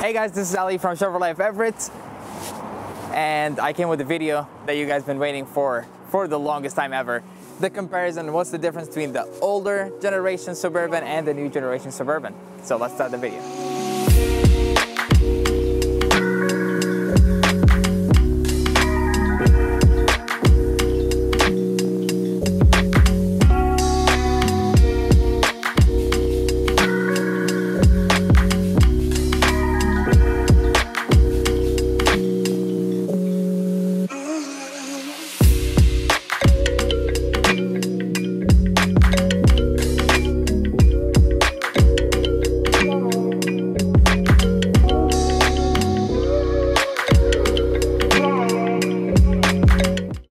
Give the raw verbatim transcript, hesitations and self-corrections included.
Hey guys, this is Ali from Chevrolet of Everett, and I came with a video that you guys been waiting for for the longest time ever. The comparison, what's the difference between the older generation Suburban and the new generation Suburban. So let's start the video.